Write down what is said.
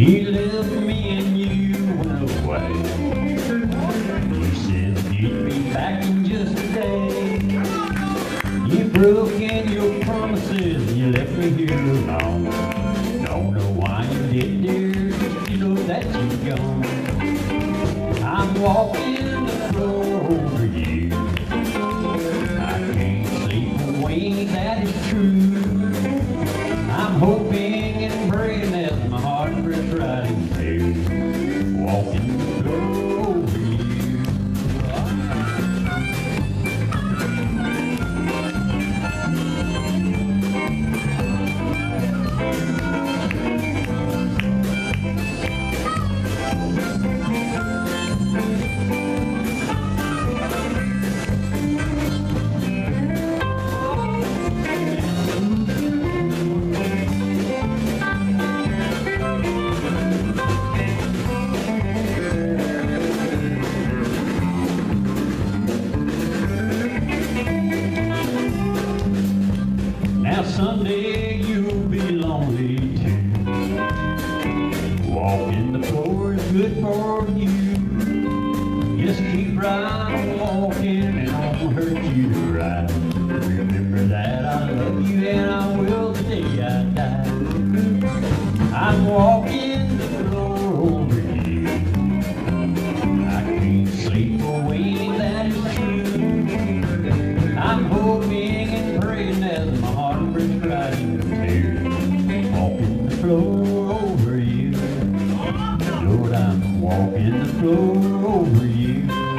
You left me and you went away. You said you'd be back in just a day. You broke in your promises and you left me here alone. Don't know why you did, dear, just you know that you're gone. I'm walking the floor over you. I can't sleep away, that is true. I'm hoping and praying that my heart breaks right in two. Walking the floor over you. Now someday you'll be lonely too. Walking the floor is good for you. Just keep right on walking and I won't hurt you to ride. Remember that I love you and I will the day I die. I'm walking the floor over you. I can't sleep away, that is true. I'm hoping and praying that my heart breaks right in two. Walking the floor over you. Lord, I'm walking the floor over you.